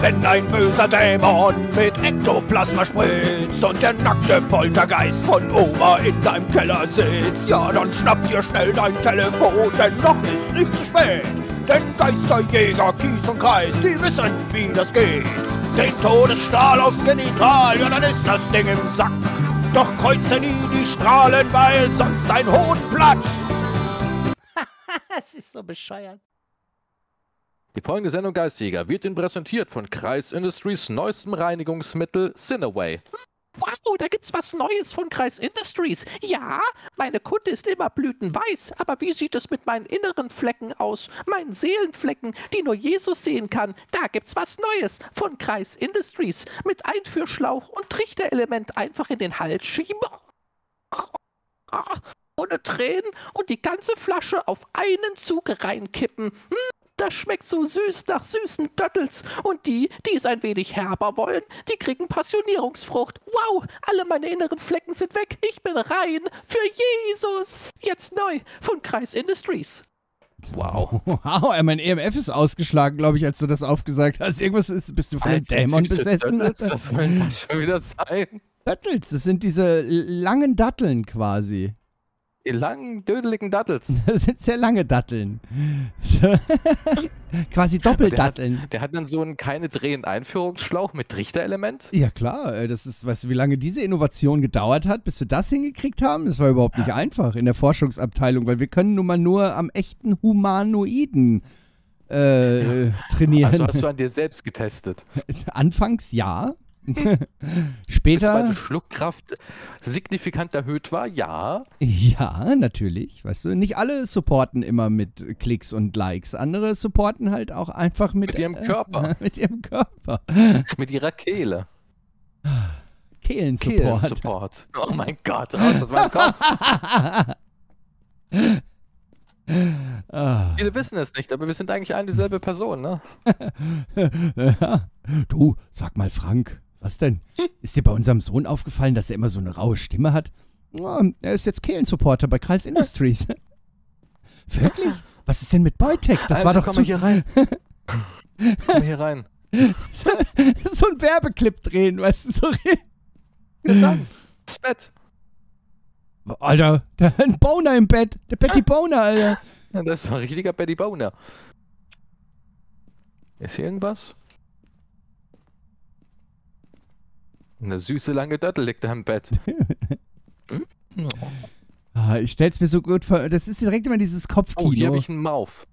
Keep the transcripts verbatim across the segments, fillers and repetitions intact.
wenn ein böser Dämon mit Ektoplasma spritzt und der nackte Poltergeist von Oma in deinem Keller sitzt, ja, dann schnapp dir schnell dein Telefon, denn noch ist nicht zu spät. Denn Geisterjäger, Kies und Kreis, die wissen, wie das geht. Den Todesstrahl aufs Genital, ja, dann ist das Ding im Sack. Doch kreuze nie die Strahlen, weil sonst dein Hohn platzt. Das ist so bescheuert. Die folgende Sendung Geistjäger wird Ihnen präsentiert von Kreis Industries neuestem Reinigungsmittel Cineway. Wow, da gibt's was Neues von Kreis Industries. Ja, meine Kutte ist immer blütenweiß, aber wie sieht es mit meinen inneren Flecken aus? Meinen Seelenflecken, die nur Jesus sehen kann. Da gibt's was Neues von Kreis Industries. Mit Einführschlauch und Trichterelement einfach in den Hals schieben. Ohne Tränen und die ganze Flasche auf einen Zug reinkippen. Hm? Das schmeckt so süß nach süßen Döttels. Und die, die es ein wenig herber wollen, die kriegen Passionierungsfrucht. Wow, alle meine inneren Flecken sind weg. Ich bin rein für Jesus. Jetzt neu von Kreis Industries. Wow. Wow, mein E M F ist ausgeschlagen, glaube ich, als du das aufgesagt hast. Irgendwas ist, bist du von einem Dämon besessen? Döttels? Was soll denn das schon wieder sein? Döttels, das sind diese langen Datteln quasi. Die langen, dödeligen Dattels. Das sind sehr lange Datteln. So. Quasi Doppeldatteln. Der hat, der hat dann so einen keine drehenden Einführungsschlauch mit Trichterelement. Ja klar, äh, das ist, weißt du, wie lange diese Innovation gedauert hat, bis wir das hingekriegt haben? Das war überhaupt nicht ja. einfach in der Forschungsabteilung, weil wir können nun mal nur am echten Humanoiden äh, ja. trainieren. Also hast du an dir selbst getestet? Anfangs ja. Später. Bis meine Schluckkraft signifikant erhöht war, ja. Ja, natürlich. Weißt du, nicht alle supporten immer mit Klicks und Likes. Andere supporten halt auch einfach mit, mit ihrem Körper. Äh, mit ihrem Körper. Mit ihrer Kehle. Kehlensupport. Kehlensupport. Oh mein Gott, raus aus meinem Kopf. Ah. Viele wissen es nicht, aber wir sind eigentlich eine dieselbe Person, ne? Ja. Du, sag mal, Frank. Was denn? Ist dir bei unserem Sohn aufgefallen, dass er immer so eine raue Stimme hat? Oh, er ist jetzt Kehlensupporter bei Kreis Industries. Wirklich? Was ist denn mit Boytech? Das Alter, war doch komm zu... mal hier rein. Komm mal hier rein. so, so ein Werbeclip drehen, weißt du, so... Das Bett. Alter, da ein Boner im Bett. Der Betty Boner, Alter. Ja, das ist ein richtiger Betty Boner. Ist hier irgendwas? Eine süße lange Döttel liegt da im Bett. Hm? Oh. Ah, ich stell's mir so gut vor. Das ist direkt immer dieses Kopfkino. Oh, hier habe ich einen Mauf.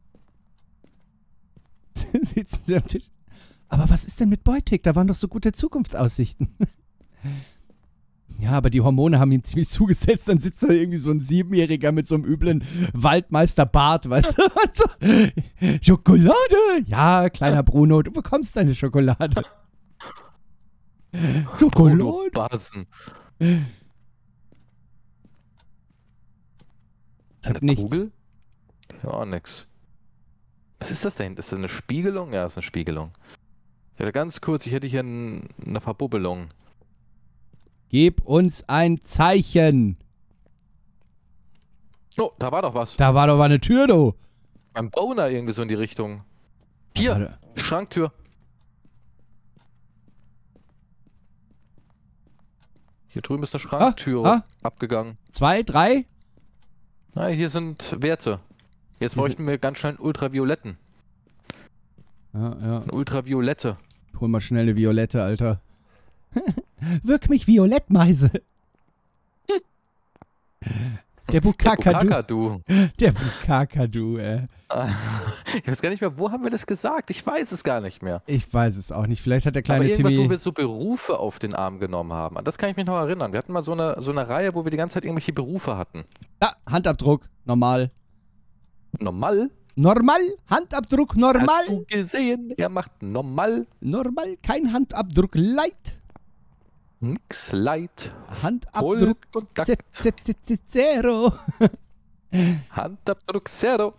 Sitzen Sie am Tisch. Aber was ist denn mit Boytek? Da waren doch so gute Zukunftsaussichten. Ja, aber die Hormone haben ihm ziemlich zugesetzt. Dann sitzt da irgendwie so ein Siebenjähriger mit so einem üblen Waldmeister-Bart, weißt du? Und so, Schokolade! Ja, kleiner Bruno, du bekommst deine Schokolade. Schokolade. Basen. Ich hab Eine nichts. Kugel? Ja, nix. Was ist das da hinten? Ist das eine Spiegelung? Ja, ist eine Spiegelung. Ich hätte ganz kurz, ich hätte hier ein, eine Verbubbelung. Gib uns ein Zeichen. Oh, da war doch was. Da war doch mal eine Tür, du. Ein Boner irgendwie so in die Richtung. Hier, Warte. Schranktür. Hier drüben ist eine Schranktür Ah, ah. abgegangen. Zwei, drei? Na, hier sind Werte. Jetzt bräuchten wir ganz schnell einen Ultravioletten. Ja, ja. Eine Ultraviolette. Hol mal schnell eine Violette, Alter. Wirk mich violett, Meise. Der Bukakadu. Der Bukakadu, ey. Ich weiß gar nicht mehr, wo haben wir das gesagt? Ich weiß es gar nicht mehr. Ich weiß es auch nicht. Vielleicht hat der kleine Aber irgendwas, Timmy... wo wir so Berufe auf den Arm genommen haben. An das kann ich mich noch erinnern. Wir hatten mal so eine, so eine Reihe, wo wir die ganze Zeit irgendwelche Berufe hatten. Ja, Handabdruck. Normal. Normal? Normal. Handabdruck. Normal. Hast du gesehen? Er macht normal. Normal. Kein Handabdruck. Light. Nix Light. Handabdruck. Vollkontakt. Zero. Handabdruck Zero.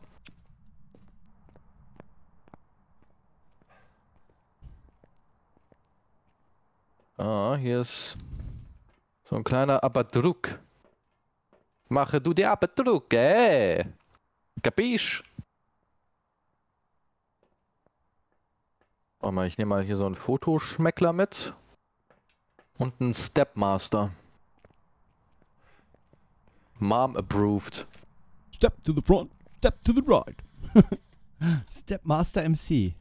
Ah, hier ist so ein kleiner Abdruck. Mache du die Abdruck, äh? Kapisch? Warte mal, ich nehme mal hier so einen Fotoschmeckler mit. Und einen Stepmaster. Mom approved. Step to the front, step to the right. Stepmaster M C.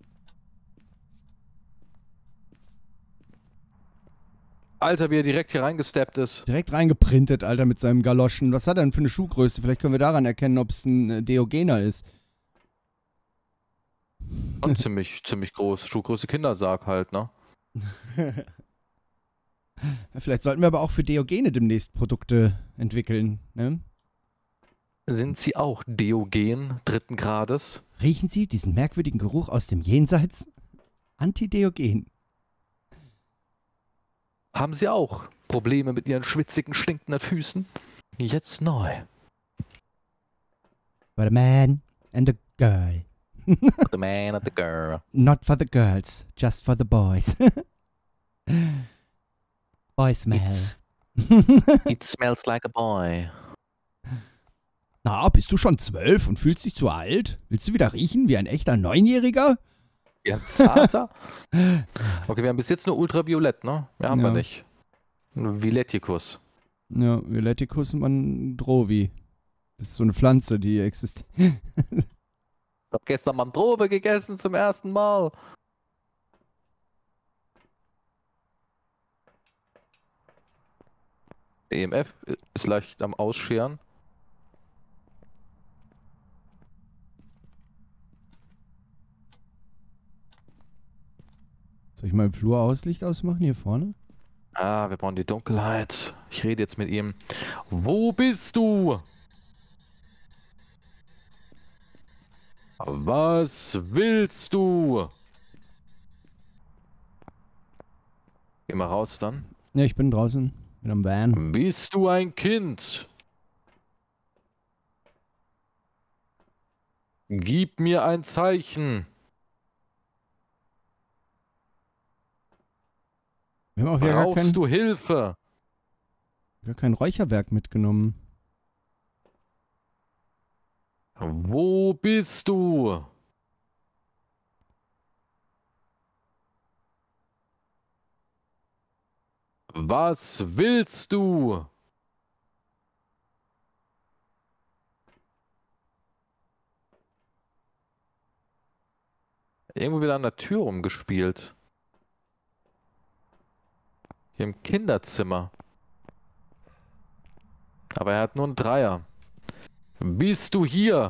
Alter, wie er direkt hier reingesteppt ist. Direkt reingeprintet, Alter, mit seinem Galoschen. Was hat er denn für eine Schuhgröße? Vielleicht können wir daran erkennen, ob es ein äh, Diogener ist. Und ziemlich, ziemlich groß. Schuhgröße Kindersarg halt, ne? Vielleicht sollten wir aber auch für Diogene demnächst Produkte entwickeln, ne? Sind sie auch Diogen dritten Grades? Riechen Sie diesen merkwürdigen Geruch aus dem Jenseits? Antidiogen. Haben sie auch Probleme mit ihren schwitzigen, stinkenden Füßen? Jetzt neu. For the man and the girl. The man and the girl. Not for the girls, just for the boys. Boy smell. It's, it smells like a boy. Na, bist du schon zwölf und fühlst dich zu alt? Willst du wieder riechen wie ein echter Neunjähriger? Ja, zarter. Okay, wir haben bis jetzt nur Ultraviolett, ne? Mehr haben Ja. wir nicht. Nur Violetticus. Ja, Violetticus mandrovi. Das ist so eine Pflanze, die existiert. Ich hab gestern Mandrove gegessen zum ersten Mal. E M F ist leicht am Ausscheren. Soll ich mal im Flur Auslicht ausmachen hier vorne? Ah, wir brauchen die Dunkelheit. Ich rede jetzt mit ihm. Wo bist du? Was willst du? Geh mal raus dann. Ja, ich bin draußen. Bin am Van. Bist du ein Kind? Gib mir ein Zeichen. Wir haben auch wieder gar kein, Brauchst du Hilfe? gar kein Räucherwerk mitgenommen. Wo bist du? Was willst du? Irgendwo wieder an der Tür rumgespielt. Hier im Kinderzimmer. Aber er hat nur einen Dreier. Bist du hier?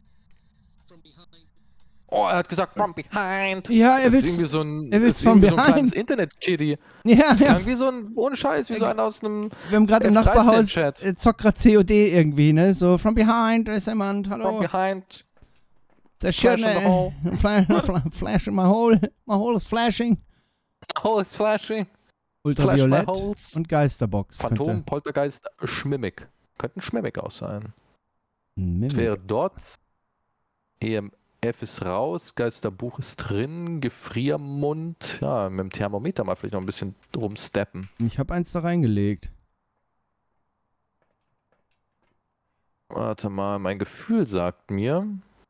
Oh, er hat gesagt from behind. Ja, er Das ist will's. irgendwie so ein, er will's das ist from irgendwie so ein behind. kleines Internet-Kitty. Ja, Das ja. klang wie so ein, ohne Scheiß, wie so einer aus einem Wir haben gerade im F dreizehn Nachbarhaus Chat. äh, zockt gerade C O D irgendwie, ne? So, from behind, da ist jemand, from hallo. behind. Der Flash schöne, in the hole. äh, Flash, fla- flash in my hole. My hole is flashing. Hole is flashing. Flash my Ultraviolett holes. und Geisterbox. Phantom, könnte- Poltergeist, Schmimmick. Könnten Schmimmick aus sein. Hm, Es Mimic. wäre dort. E M F ist raus, Geisterbuch ist drin, Gefriermund. Ja, mit dem Thermometer mal vielleicht noch ein bisschen rumsteppen. Ich habe eins da reingelegt. Warte mal, mein Gefühl sagt mir,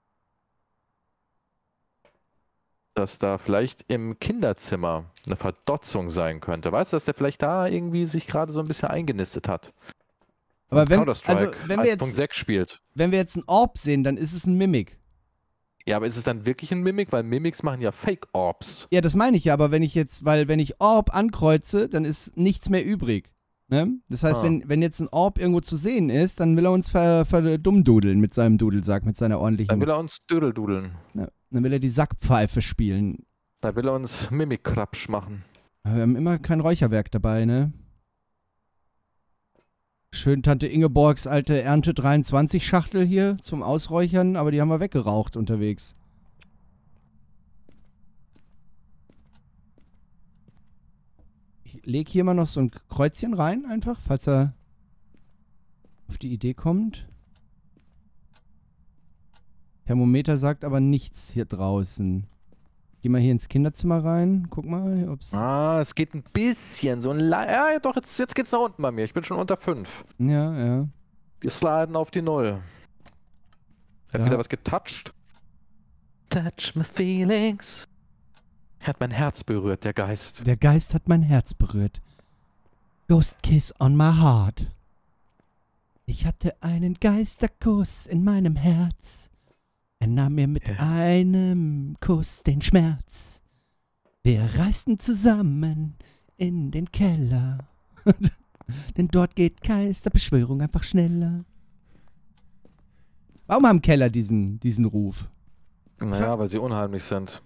dass da vielleicht im Kinderzimmer eine Verdotzung sein könnte. Weißt du, dass der vielleicht da irgendwie sich gerade so ein bisschen eingenistet hat? Aber wenn, Counter-Strike also, wenn, wir eins Punkt jetzt, sechs spielt. wenn wir jetzt einen Orb sehen, dann ist es ein Mimic. Ja, aber ist es dann wirklich ein Mimic? Weil Mimics machen ja Fake-Orbs. Ja, das meine ich ja, aber wenn ich jetzt, weil wenn ich Orb ankreuze, dann ist nichts mehr übrig. Ne? Das heißt, Ah. wenn, wenn jetzt ein Orb irgendwo zu sehen ist, dann will er uns ver, verdummdudeln mit seinem Dudelsack, mit seiner ordentlichen. Dann will er uns Dödeldudeln. ja, dann will er die Sackpfeife spielen. Da will er uns Mimic-Krapsch machen. Aber wir haben immer kein Räucherwerk dabei, ne? Schön Tante Ingeborgs alte Ernte dreiundzwanzig Schachtel hier zum Ausräuchern, aber die haben wir weggeraucht unterwegs. Ich lege hier mal noch so ein Kreuzchen rein, einfach, falls er auf die Idee kommt. Thermometer sagt aber nichts hier draußen. Geh mal hier ins Kinderzimmer rein, guck mal, ob's... Ah, es geht ein bisschen. So ein Le ja, ja, doch, jetzt, jetzt geht's nach unten bei mir. Ich bin schon unter fünf. Ja, ja. Wir sliden auf die Null. Hat Ja. wieder was getoucht. Touch my feelings. Hat mein Herz berührt, der Geist. Der Geist hat mein Herz berührt. Ghost kiss on my heart. Ich hatte einen Geisterkuss in meinem Herz. Er nahm mir mit Ja. einem Kuss den Schmerz. Wir reisten zusammen in den Keller. Denn dort geht Geisterbeschwörung einfach schneller. Warum haben Keller diesen, diesen Ruf? Naja, weil sie unheimlich sind.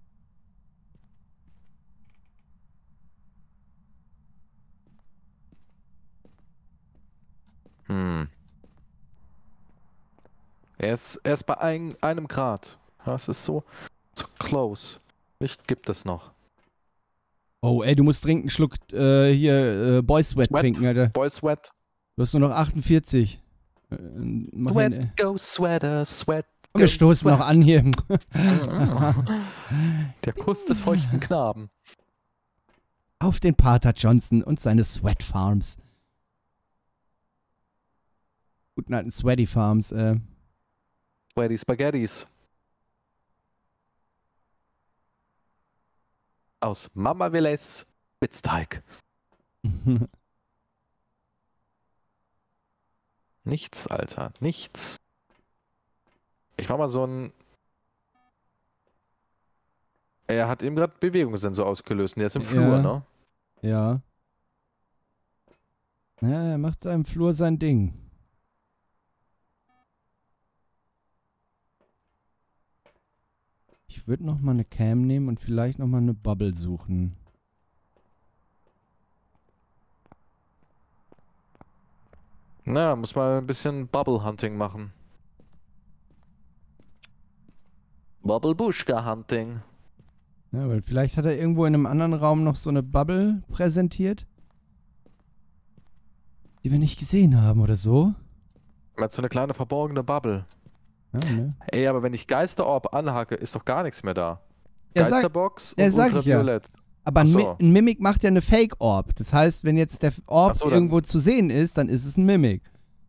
Hm. Er ist, er ist bei ein, einem Grad. Das ist so, so close. Licht gibt es noch. Oh, ey, du musst dringend einen Schluck äh, hier äh, Boy Sweat, Sweat. trinken, Alter. Boy Sweat. Du hast nur noch achtundvierzig. Äh, mach Sweat, hin, äh. go Sweater, Sweat. Komm, wir go stoßen noch sweat. an hier. Der Kuss des feuchten Knaben. Auf den Pater Johnson und seine Sweat Farms. Guten alten Sweaty Farms, äh. Sweaty Spaghettis. Aus Mama Villes Spitzteig. Nichts, Alter. Nichts. Ich war mal so ein... Er hat eben gerade Bewegungssensor ausgelöst und der ist im Flur, Ja. ne? Ja. Ja, er macht da im Flur sein Ding. Ich würde noch mal eine Cam nehmen und vielleicht noch mal eine Bubble suchen. Na, muss mal ein bisschen Bubble Hunting machen. Bubble Bushka Hunting. Ja, weil vielleicht hat er irgendwo in einem anderen Raum noch so eine Bubble präsentiert, die wir nicht gesehen haben oder so. Er hat so eine kleine verborgene Bubble. Ja, ne? Ey, aber wenn ich Geisterorb anhacke, ist doch gar nichts mehr da. Ja, sag, Geisterbox ja, und sag ich ja. Ultraviolett. aber ein, Ach so. Mi ein Mimic macht ja eine Fake-Orb. Das heißt, wenn jetzt der Orb Ach so, dann- irgendwo zu sehen ist, dann ist es ein Mimic.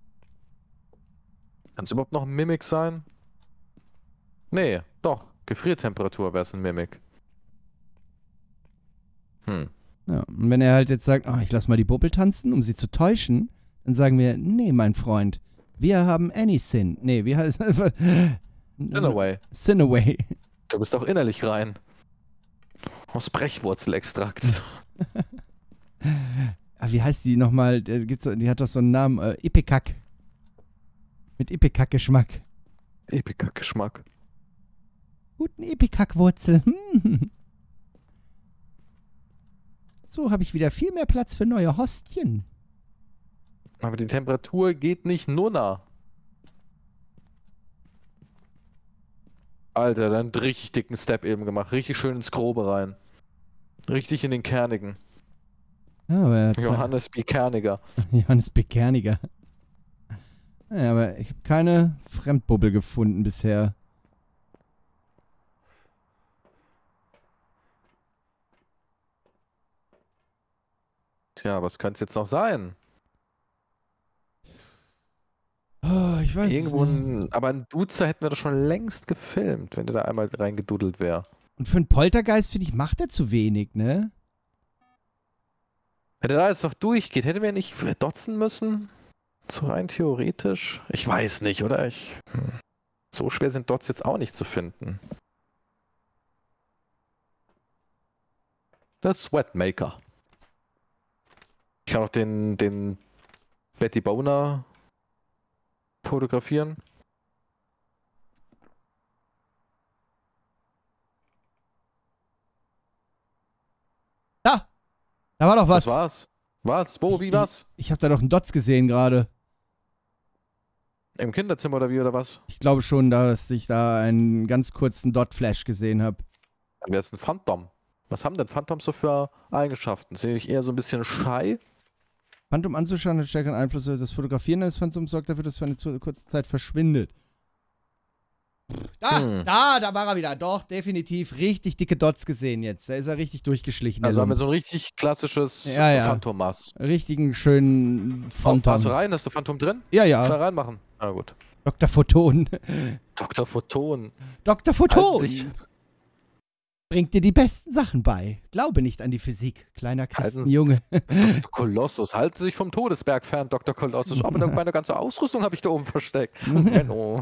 Kann es überhaupt noch ein Mimic sein? Nee, doch. Gefriertemperatur wäre es ein Mimic. Hm. Ja, und wenn er halt jetzt sagt, oh, ich lass mal die Bubble tanzen, um sie zu täuschen, dann sagen wir, nee, mein Freund, wir haben Anysin. Nee, wie heißt es? Anyway, Sinaway. du bist auch innerlich rein. Aus Brechwurzelextrakt. Ah, wie heißt die nochmal? Die, gibt's so- die hat doch so einen Namen. Äh, Ipecac. Mit Ipecac-Geschmack. Epiker Geschmack. Guten Ipecac-Wurzel. Hm. So habe ich wieder viel mehr Platz für neue Hostien. Aber die Temperatur geht nicht nunna. Alter, dann einen richtig dicken Step eben gemacht. Richtig schön ins Grobe rein. Richtig in den Kernigen. Ja, aber er hat's- Johannes B. Kerniger. Johannes Bekerniger. Ja, aber ich habe keine Fremdbubbel gefunden bisher. Tja, was könnte es jetzt noch sein? Oh, ich weiß Irgendwo nicht. ein, aber ein Duzer hätten wir doch schon längst gefilmt, wenn der da einmal reingedudelt wäre. Und für einen Poltergeist, finde ich, macht er zu wenig, ne? Wenn der da jetzt noch durchgeht, hätten wir nicht dotzen müssen? So rein theoretisch? Ich weiß nicht, oder? Ich, hm. So schwer sind Dots jetzt auch nicht zu finden. Der Sweatmaker. Ich kann auch den, den Betty Boner fotografieren. Da! Da war doch was. Was war's? Was? Wo? Wie? Was? Ich habe da doch einen Dots gesehen gerade. Im Kinderzimmer oder wie oder was? Ich glaube schon, dass ich da einen ganz kurzen Dot-Flash gesehen habe. Dann wäre es ein Phantom. Was haben denn Phantoms so für Eigenschaften? Sind die nicht eher so ein bisschen shy? Phantom anzuschauen hat stärkeren Einfluss. Das Fotografieren eines Phantoms sorgt dafür, dass es für eine zu- kurze Zeit verschwindet. Da, Hm. da, da war er wieder. Doch, definitiv richtig dicke Dots gesehen jetzt. Da ist er richtig durchgeschlichen. Also der haben wir Lump. so ein richtig klassisches Ja, ja. Phantomas. Richtigen schönen Oh, Phantom. passt du rein? Hast du Phantom drin? Ja, Kann ja. er reinmachen. Na gut. Doktor Photon. Doktor Photon. Doktor Halten Photon. sich, Bringt dir die besten Sachen bei. Glaube nicht an die Physik, kleiner Christenjunge. Doktor Kolossus, halten Sie sich vom Todesberg fern, Doktor Kolossus. Aber meine ganze Ausrüstung habe ich da oben versteckt. Menno.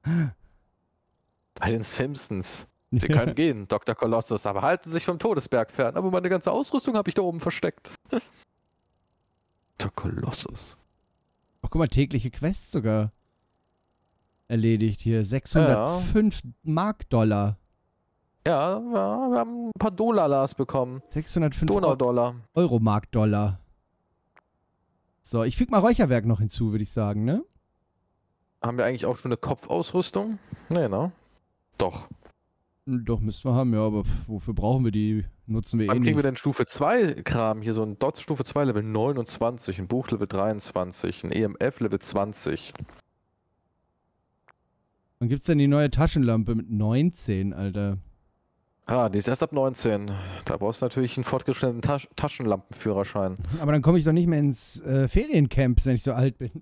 Bei den Simpsons. Sie können gehen, Doktor Kolossus, aber halten Sie sich vom Todesberg fern. Aber meine ganze Ausrüstung habe ich da oben versteckt. Doktor Kolossus. Oh, guck mal, tägliche Quests sogar erledigt hier. sechshundertfünf ja. Mark-Dollar. Ja, ja, wir haben ein paar Dolalas bekommen. sechshundertfünf Donau-Dollar. Euro-Mark-Dollar. So, ich füge mal Räucherwerk noch hinzu, würde ich sagen, ne? Haben wir eigentlich auch schon eine Kopfausrüstung? Nee, ne? Doch. Doch, müssten wir haben, ja, aber wofür brauchen wir die? Nutzen wir Wann eh kriegen nicht. wir denn Stufe zwei Kram? Hier so ein Dots Stufe zwei Level neunundzwanzig, ein Buch Level dreiundzwanzig, ein E M F Level zwanzig. Wann gibt's denn die neue Taschenlampe mit neunzehn, Alter? Ah, die ist erst ab neunzehn. Da brauchst du natürlich einen fortgeschrittenen Tasch Taschenlampenführerschein. Aber dann komme ich doch nicht mehr ins äh, Feriencamp, wenn ich so alt bin.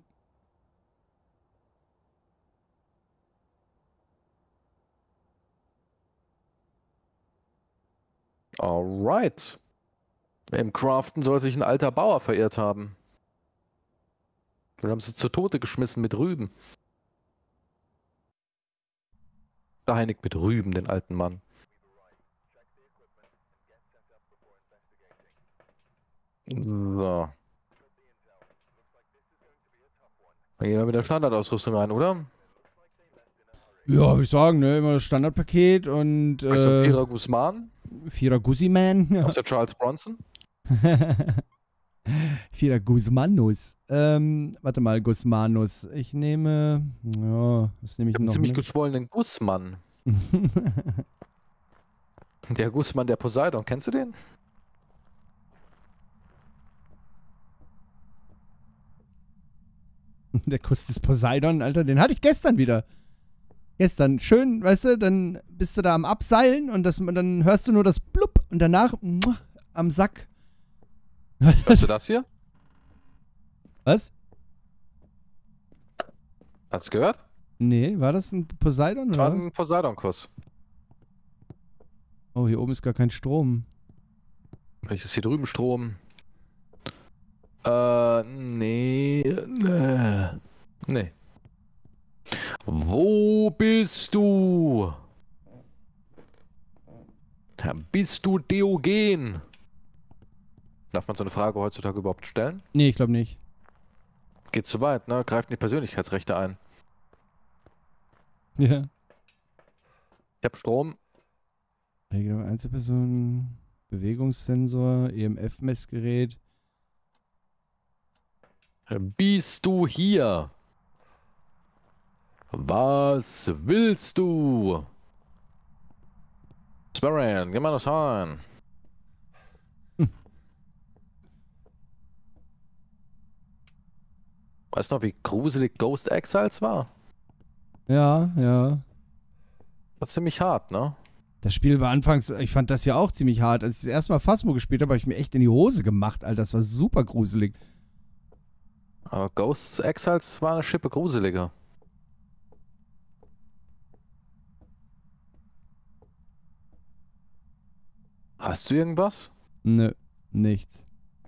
Alright. Im Craften soll sich ein alter Bauer verirrt haben. Wir haben sie zu Tode geschmissen mit Rüben. Vereinigt mit Rüben, den alten Mann. So. Dann gehen wir mit der Standardausrüstung rein, oder? Ja, würde ich sagen, ne? Immer das Standardpaket und. Also Äh, Vierer Guzman. Vierer Guzzi-Man. Ja. Aus der Charles Bronson. Vierer Guzmanus. Ähm, warte mal, Guzmanus. Ich nehme. Ja, was nehme ich Ich habe einen noch? ziemlich mit? geschwollenen Guzman. Der Guzman, der Poseidon, kennst du den? Der Kuss des Poseidon, Alter, den hatte ich gestern wieder. Gestern. Schön, weißt du, dann bist du da am Abseilen und das, dann hörst du nur das Blub und danach muah, am Sack. Hörst du das hier? Was? Hast du gehört? Nee, war das ein Poseidon? Das Oder war was? ein Poseidon-Kuss. Oh, hier oben ist gar kein Strom. Welches hier drüben Strom? Äh, nee. Nee. Nee. Wo bist du? Ja, bist du Diogen? Darf man so eine Frage heutzutage überhaupt stellen? Nee, ich glaube nicht. Geht zu weit, ne? Greift in die Persönlichkeitsrechte ein. Ja. Ich hab Strom. Regelung Einzelpersonen, Bewegungssensor, E M F-Messgerät. Bist du hier? Was willst du? Sparran, geh mal das rein. Hm. Weißt du noch, wie gruselig Ghost Exiles war? Ja, ja. War ziemlich hart, ne? Das Spiel war anfangs, ich fand das ja auch ziemlich hart. Als ich das erste Mal Phasmo gespielt habe, habe ich mir echt in die Hose gemacht, Alter. Das war super gruselig. Aber Ghost Exiles war eine Schippe gruseliger. Hast du irgendwas? Nö, nichts.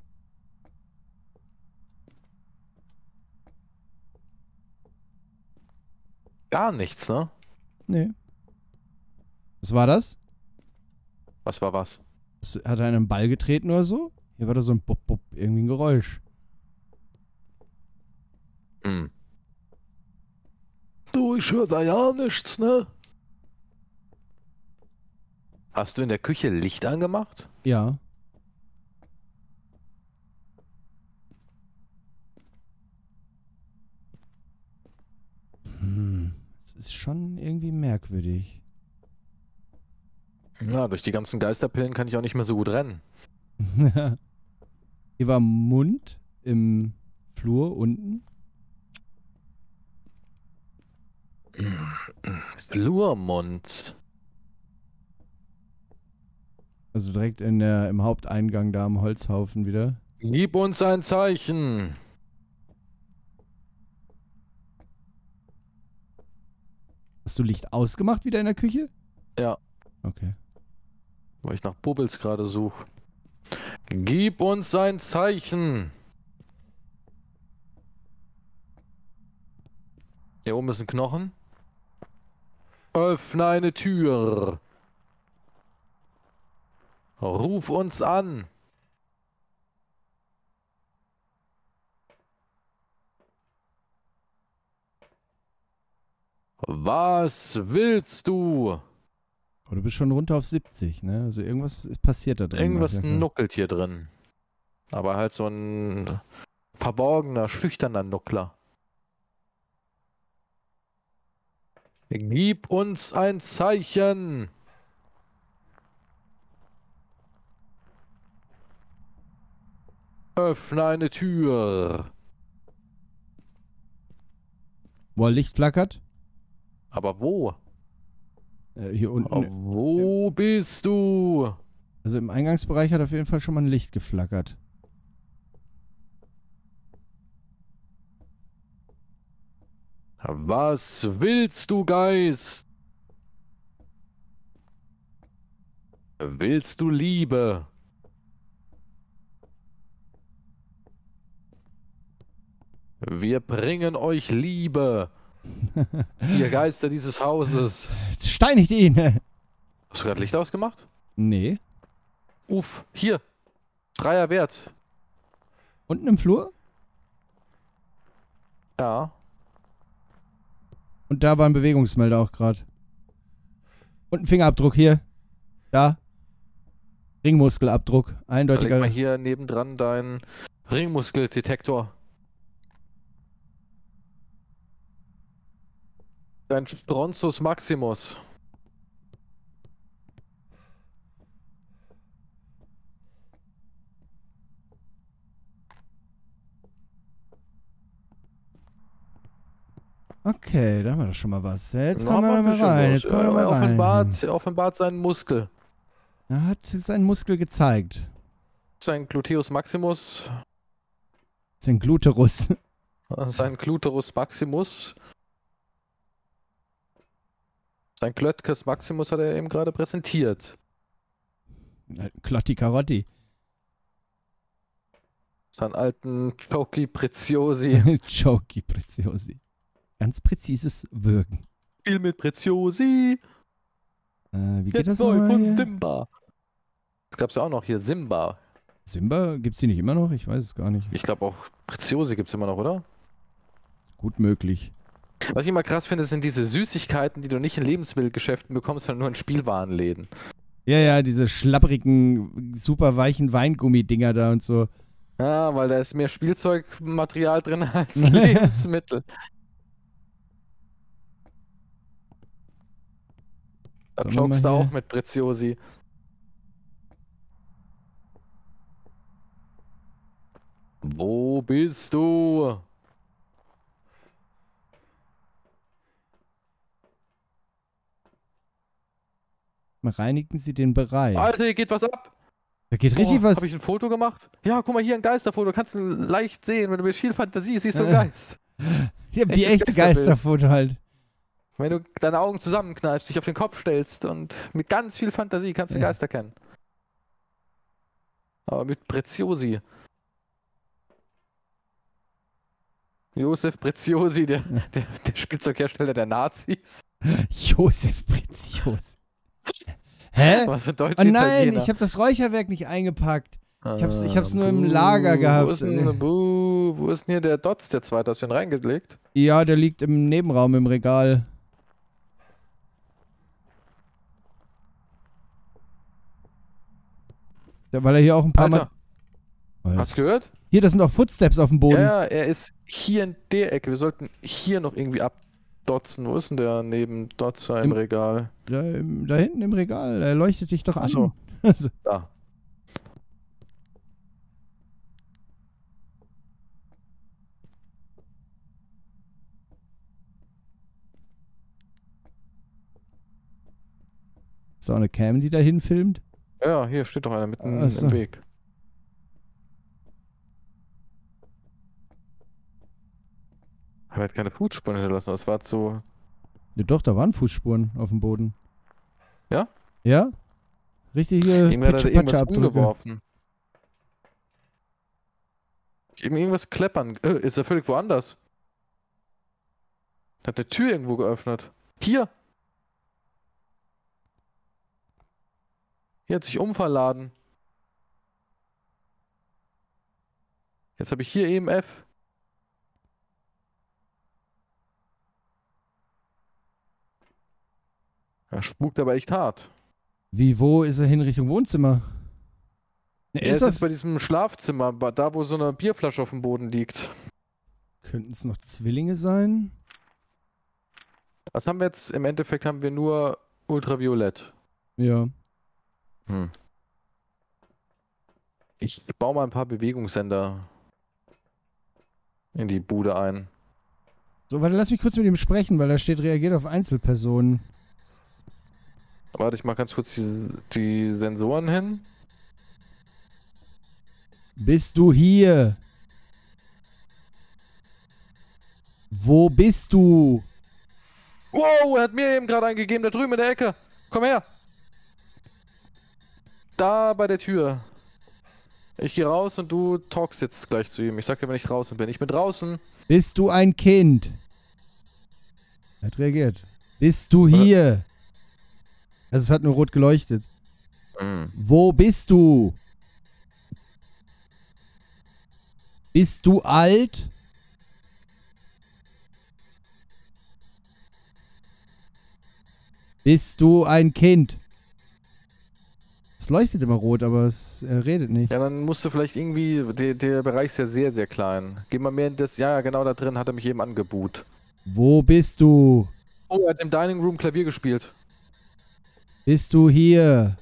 Gar nichts, ne? Nee. Was war das? Was war was? Hast du- Hat er einen Ball getreten oder so? Hier war da so ein Bub, Bub, irgendwie ein Geräusch. Hm. Du, ich höre da ja nichts, ne? Hast du in der Küche Licht angemacht? Ja. Hm. Das ist schon irgendwie merkwürdig. Ja, durch die ganzen Geisterpillen kann ich auch nicht mehr so gut rennen. Hier war Mund im Flur unten. Flurmund. Also direkt in der, im Haupteingang da am Holzhaufen wieder. Gib uns ein Zeichen. Hast du Licht ausgemacht wieder in der Küche? Ja. Okay. Weil ich nach Bubbles gerade suche. Gib uns ein Zeichen. Hier oben ist ein Knochen. Öffne eine Tür. Ruf uns an. Was willst du? Oh, du bist schon runter auf siebzig, ne? Also irgendwas ist passiert da drin. Irgendwas auf jeden Fall. nuckelt hier drin. Aber halt so ein verborgener, schüchterner Nuckler. Gib uns ein Zeichen. Öffne eine Tür. Wo Licht flackert? Aber wo? Äh, hier unten. Oh, wo bist du? Also im Eingangsbereich hat auf jeden Fall schon mal ein Licht geflackert. Was willst du, Geist? Willst du Liebe? Wir bringen euch Liebe. Ihr Geister dieses Hauses. Steinigt ihn! Hast du gerade Licht ausgemacht? Nee. Uff, hier. Freier Wert. Unten im Flur? Ja. Und da war ein Bewegungsmelder auch gerade. Und ein Fingerabdruck hier. Da. Ringmuskelabdruck. Leg Eindeutiger. mal hier nebendran deinen Ringmuskeldetektor. Dein Stronzus Maximus. Okay, da haben wir doch schon mal was. Jetzt Na, kommen wir mach da mal ich schon rein. was. Jetzt kommen wir Ja, da mal rein. offenbart, offenbart seinen Muskel. Er hat seinen Muskel gezeigt. Sein Gluteus Maximus. Sein Gluterus. Sein Gluteus Maximus. Sein Klöttges Maximus hat er eben gerade präsentiert. Klotti Karotti. Seinen alten Choki Preziosi. Choki Preziosi. Ganz präzises Würgen. Spiel mit Preziosi. Äh, wie geht Jetzt das neu nochmal von hier? Simba. Das gab's ja auch noch hier. Simba. Simba? Gibt's die nicht immer noch? Ich weiß es gar nicht. Ich glaube auch Preziosi gibt's immer noch, oder? Gut möglich. Was ich immer krass finde, sind diese Süßigkeiten, die du nicht in Lebensmittelgeschäften bekommst, sondern nur in Spielwarenläden. Ja, ja, diese schlapprigen, super weichen Weingummidinger da und so. Ja, weil da ist mehr Spielzeugmaterial drin als Lebensmittel. Da Sollen wir mal joggst du auch hier- mit Preziosi. Wo bist du? Reinigen Sie den Bereich. Alter, hier geht was ab. Da geht richtig Boah, was. Hab ich ein Foto gemacht? Ja, guck mal, hier ein Geisterfoto. Kannst du leicht sehen. Wenn du mit viel Fantasie siehst, du einen Geist. Ja, wie echtes echte Geisterbild. Geisterfoto halt. Wenn du deine Augen zusammenkneifst, dich auf den Kopf stellst und mit ganz viel Fantasie kannst du Ja. Geister kennen. Aber mit Preziosi. Josef Preziosi, der, der, der Spielzeughersteller der Nazis. Josef Prezios. Hä? Was für deutsche Oh nein, Italiener. ich habe das Räucherwerk nicht eingepackt. Ich hab's- ich hab's Ah, nur im buh. Lager gehabt. Wo ist denn, buh, wo ist denn hier der Dotz, der zweite? Hast du ihn reingelegt? Ja, der liegt im Nebenraum im Regal. Da, weil er hier auch ein paar Alter, Mal. hast du gehört? Hier, das sind auch Footsteps auf dem Boden. Ja, ja, er ist hier in der Ecke. Wir sollten hier noch irgendwie abdotzen. Wo ist denn der neben Dotzer im Im- Regal? Da, im, da hinten im Regal. Er leuchtet dich doch an. Ach so. Also, Da. ist auch eine Cam, die da hinfilmt. Ja, hier steht doch einer mitten Ach so. im Weg. Aber er hat keine Fußspuren hinterlassen. Das war so. Ja, doch, da waren Fußspuren auf dem Boden. Ja? Ja? Richtige Eben hat er irgendwas Pitsche-Patsche-Abdrücke. umgeworfen. Eben irgendwas kleppern. Äh, ist er völlig woanders? Hat eine Tür irgendwo geöffnet. Hier! Hier hat sich umverladen. Jetzt habe ich hier E M F. Er spukt aber echt hart. Wie, wo ist er hin? Richtung Wohnzimmer? Ne, Er ist ist er... jetzt bei diesem Schlafzimmer, bei- da wo so eine Bierflasche auf dem Boden liegt. Könnten es noch Zwillinge sein? Was haben wir jetzt? Im Endeffekt haben wir nur Ultraviolett. Ja. Hm. Ich baue mal ein paar Bewegungssender in die Bude ein. So, warte, lass mich kurz mit ihm sprechen, weil da steht, reagiert auf Einzelpersonen. Warte, ich mach ganz kurz die, die Sensoren hin. Bist du hier? Wo bist du? Wow, er hat mir eben gerade eingegeben, da drüben in der Ecke. Komm her. Da bei der Tür. Ich gehe raus und du talkst jetzt gleich zu ihm. Ich sag dir, wenn ich draußen bin. Ich bin draußen. Bist du ein Kind? Er hat reagiert. Bist du hier? Also es hat nur rot geleuchtet. Mhm. Wo bist du? Bist du alt? Bist du ein Kind? Es leuchtet immer rot, aber es er redet nicht. Ja, dann musst du vielleicht irgendwie. Der, der Bereich ist ja sehr, sehr klein. Geh mal mehr in das. Ja, ja, genau da drin hat er mich eben angebuht. Wo bist du? Oh, er hat im Dining Room Klavier gespielt. Bist du hier?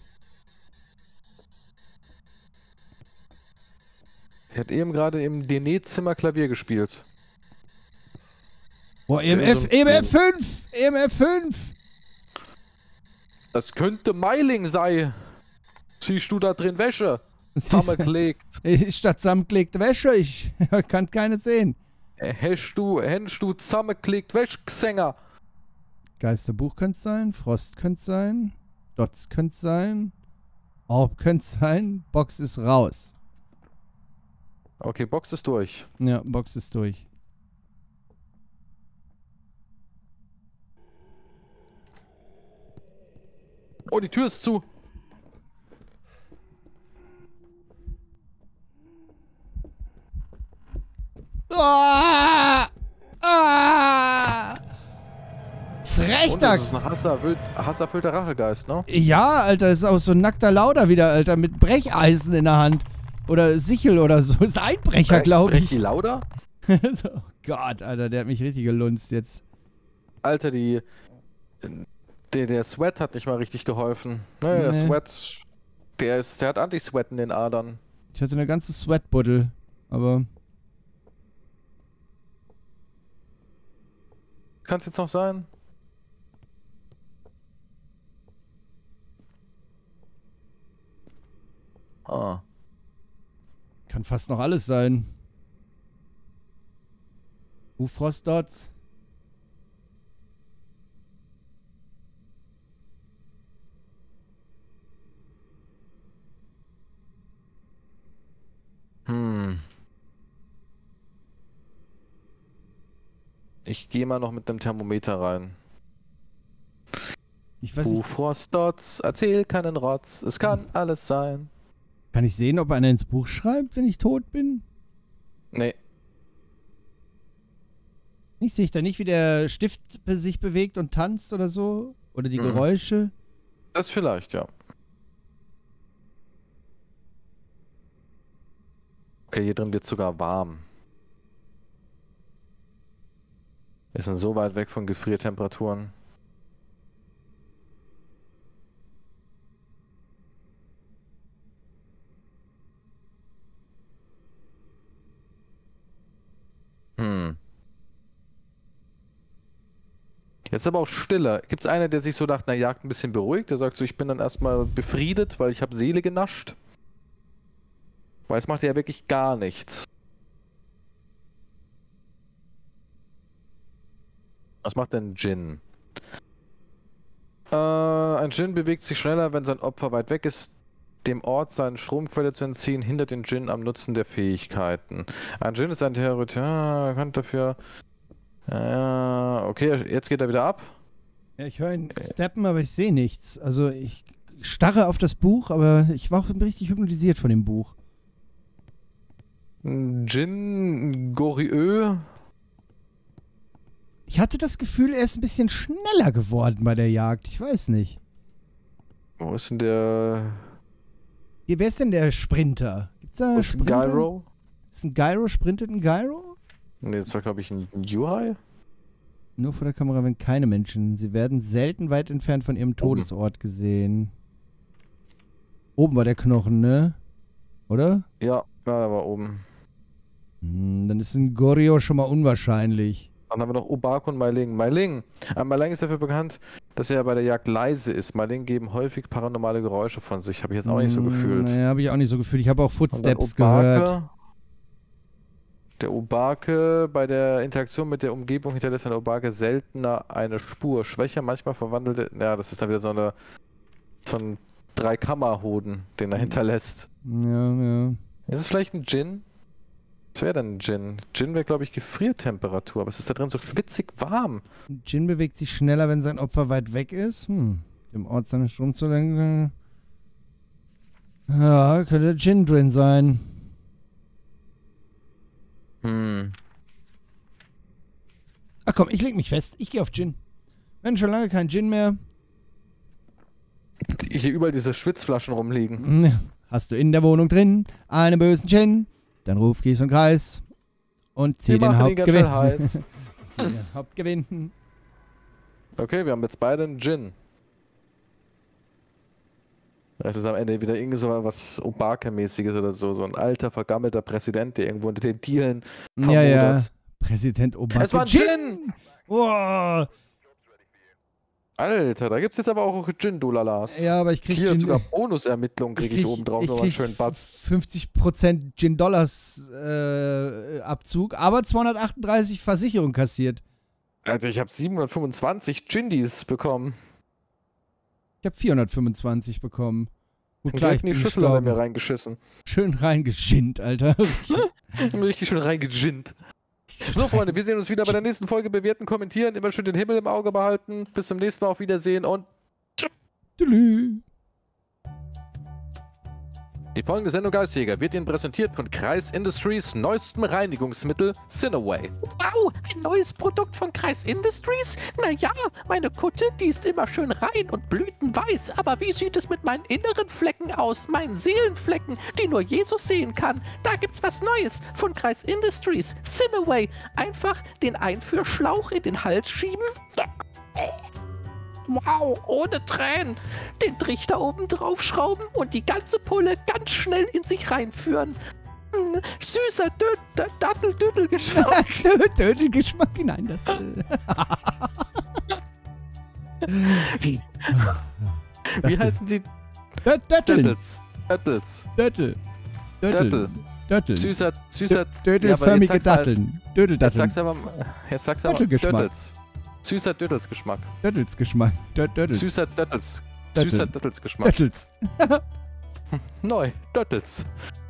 Er hat eben gerade im Dinerzimmer Klavier gespielt. Oh, E M F, so ein- E M F fünf! E M F fünf! Das könnte Meiling sein. Ziehst du da drin Wäsche? Siehst du? Zusammengelegt. Statt zusammengelegte Wäsche, ich kann keine sehen. Hast du, hast du zusammengelegt Wäschgesänger? Geisterbuch könnte es sein, Frost könnte es sein, Dots könnte es sein, Orb könnte es sein, Box ist raus. Okay, Box ist durch. Ja, Box ist durch. Oh, die Tür ist zu. Ah! Ah! Und Frechdachs! das ist ein hasserfüllt, hasserfüllter Rachegeist, ne? Ja, Alter, das ist auch so ein nackter Lauder wieder, Alter, mit Brecheisen in der Hand. Oder Sichel oder so. Ist ein Einbrecher, glaube Brech ich. die Lauder? so, oh Gott, Alter, der hat mich richtig gelunzt jetzt. Alter, die. Der, der Sweat hat nicht mal richtig geholfen. Naja, der Nee. Sweat. Der ist. Der hat Anti-Sweat in den Adern. Ich hatte eine ganze Sweatbuddel, aber... Kann es jetzt noch sein? Ah. Kann fast noch alles sein. Ufrost Dots. Hm. Ich gehe mal noch mit dem Thermometer rein. Ich weiß nicht, Bufrostdots, erzähl keinen Rotz, es kann alles sein. kann ich sehen, ob einer ins Buch schreibt, wenn ich tot bin? Nee, Ich sehe da nicht, wie der Stift be- sich bewegt und tanzt oder so. Oder die Mhm. Geräusche. das vielleicht, ja. Okay, hier drin wird sogar warm. Wir sind so weit weg von Gefriertemperaturen. Hm. Jetzt aber auch Stille. Gibt es einen, der sich so nach einer Jagd ein bisschen beruhigt? Der sagt so, ich bin dann erstmal befriedet, weil ich habe Seele genascht? Weil es macht ja wirklich gar nichts. Was macht denn Jin? Äh, ein Djinn bewegt sich schneller, wenn sein Opfer weit weg ist. Dem Ort seine Stromquelle zu entziehen, hindert den Djinn am Nutzen der Fähigkeiten. Ein Djinn ist ein Terrorist. Ja, kann dafür. Ja, okay, jetzt geht er wieder ab. Ja, ich höre ihn steppen, aber ich sehe nichts. Also ich starre auf das Buch, aber ich war auch richtig hypnotisiert von dem Buch. Djinn Gorieux. Ich hatte das Gefühl, er ist ein bisschen schneller geworden bei der Jagd. Ich weiß nicht. Wo ist denn der... Hier, wer ist denn der Sprinter? Gibt's da Wo einen ist ein Sprinter? Gyro? Ist ein Gyro? Sprintet ein Gyro? Ne, das war glaube ich ein Yuhai. Nur vor der Kamera, wenn keine Menschen. Sie werden selten weit entfernt von ihrem Todesort gesehen. Oben war der Knochen, ne? Oder? Ja, ja, da war oben. Hm, dann ist ein Goryo schon mal unwahrscheinlich. Dann haben wir noch Obak und Mailing. Mailing. Äh, Mailing ist dafür bekannt, dass er bei der Jagd leise ist. Mailing geben häufig paranormale Geräusche von sich. Habe ich jetzt auch nicht so gefühlt. Naja, habe ich auch nicht so gefühlt. Ich habe auch Footsteps Und dann Obake, gehört. Der Obake, bei der Interaktion mit der Umgebung hinterlässt ein Obake seltener eine Spur. Schwächer, manchmal verwandelt er... Ja, das ist dann wieder so eine... So ein Dreikammerhoden, den er hinterlässt. Ja, ja. Ist es vielleicht ein Djinn? Was wäre denn ein Djinn? Djinn wäre, glaube ich, Gefriertemperatur, aber es ist da drin so schwitzig warm. Djinn bewegt sich schneller, wenn sein Opfer weit weg ist. Hm. Dem Ort seinen Strom zu lenken. Ja, könnte Djinn drin sein. Hm. Ach komm, ich leg mich fest. Ich gehe auf Djinn. Wenn schon lange kein Djinn mehr. Hier überall diese Schwitzflaschen rumliegen. Hm, hast du in der Wohnung drin einen bösen Djinn, dann ruf Kies und Kreis und zieh Wir den machen ihn ganz Hauptgewinn. schnell heiß. Zieh den Hauptgewinn. Okay, wir haben jetzt beide einen Djinn. Das ist am Ende wieder irgendwie so was Obake-mäßiges oder so. So ein alter, vergammelter Präsident, der irgendwo unter den Dielen Ja, ja. vermodert. Präsident Obama. Es war ein Djinn! Oh. Alter, da gibt's jetzt aber auch Djinn-Dolalas. Ja, aber ich krieg Hier Djinn- sogar Bonusermittlungen kriege ich, oben drauf, ich noch einen krieg schönen Bad. fünfzig Prozent Djinn-Dollars äh, Abzug, aber zweihundertachtunddreißig Versicherung kassiert. Alter, ich habe siebenhundertfünfundzwanzig Djindis bekommen. Ich habe vierhundertfünfundzwanzig bekommen. Gut, Und klar, ich direkt in die bin Schüssel hat er gestorben. mir reingeschissen. Schön reingeschinnt, Alter. Richtig schön reingejinnt. So, Freunde, wir sehen uns wieder bei der nächsten Folge. Bewerten, kommentieren, immer schön den Himmel im Auge behalten. Bis zum nächsten Mal, auf Wiedersehen und Tschüss. die folgende Sendung Geistjäger wird Ihnen präsentiert von Kreis Industries neuestem Reinigungsmittel Cineway. Wow, ein neues Produkt von Kreis Industries? Naja, meine Kutte, die ist immer schön rein und blütenweiß. Aber wie sieht es mit meinen inneren Flecken aus? Meinen Seelenflecken, die nur Jesus sehen kann? Da gibt's was Neues von Kreis Industries. Cineway. Einfach den Einführschlauch in den Hals schieben. Wow, ohne Tränen. Den Trichter oben drauf schrauben und die ganze Pulle ganz schnell in sich reinführen. Hm, süßer Dö- Dattel-Düttel-Geschmack. Dödelgeschmack hinein. Das, äh. Wie? Wie heißen die? Dö- Dötteln. Döttels. Döttels. Döttel. Döttel. Döttel. Döttel. Süßer, süßer. Dödelförmige Ja, aber jetzt sag's Datteln. Jetzt Dödeldatteln. sag's aber, jetzt sag's aber Döttelgeschmack. Döttels. Süßer Döttelsgeschmack. Döttelsgeschmack. Dö- Döttels. Süßer Döttels. Döttel. Süßer Döttelsgeschmack. Döttels. Neu. Döttels.